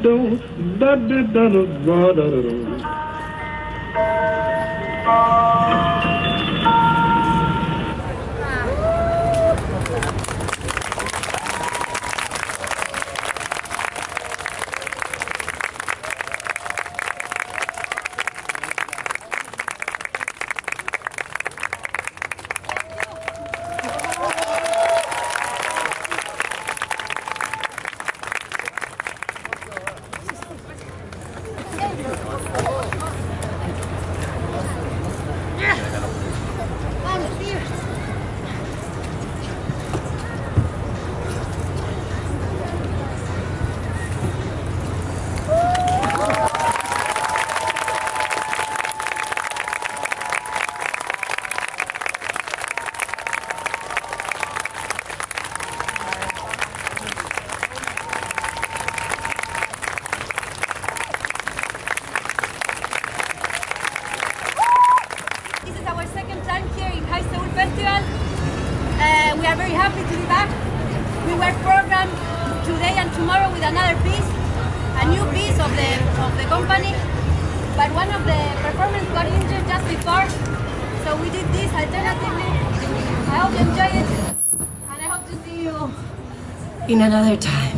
We are very happy to be back. We were programmed today and tomorrow with another piece, a new piece of the company, but one of the performers got injured just before, so we did this alternatively. I hope you enjoy it, and I hope to see you in another time.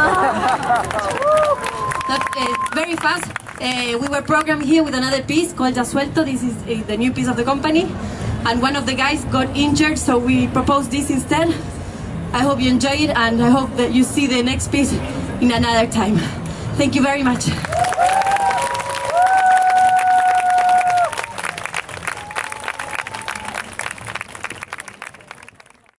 Very fast. We were programmed here with another piece called Ya Suelto. This is the new piece of the company. And one of the guys got injured, so we proposed this instead. I hope you enjoy it, and I hope that you see the next piece in another time. Thank you very much.